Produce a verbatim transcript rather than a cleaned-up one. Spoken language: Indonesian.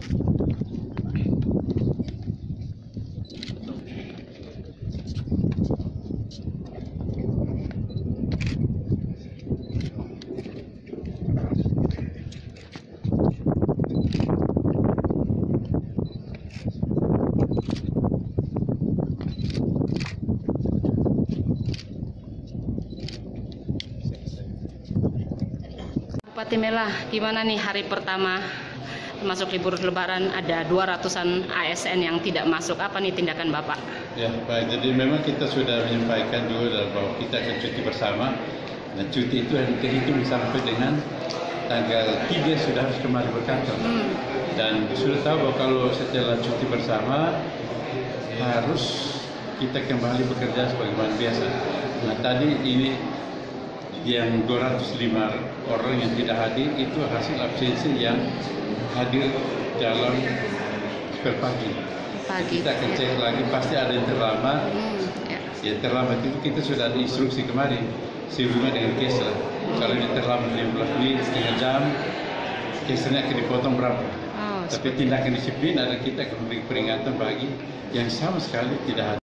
Bupati Melah, gimana nih hari pertama masuk libur lebaran, ada dua ratusan A S N yang tidak masuk, apa nih tindakan Bapak? Ya baik, jadi memang kita sudah menyampaikan juga bahwa kita akan cuti bersama, dan cuti itu yang terhitung sampai dengan tanggal tiga sudah harus kembali berkantor. Hmm. Dan sudah tahu bahwa kalau setelah cuti bersama harus kita kembali bekerja sebagaimana biasa. Nah tadi ini yang dua ratus lima orang yang tidak hadir itu hasil absensi yang hadir dalam per pagi. Pagi. Kita akan cek lagi, pasti ada yang terlambat. Hmm, ya. Yang terlambat itu kita sudah ada instruksi kemarin sebelumnya dengan Kesra. Hmm. Kalau dia terlambat lima belas menit, setengah jam, Kesranya akan dipotong berapa. Oh, tapi tindakan disiplin ada, kita akan memberi peringatan bagi yang sama sekali tidak hadir.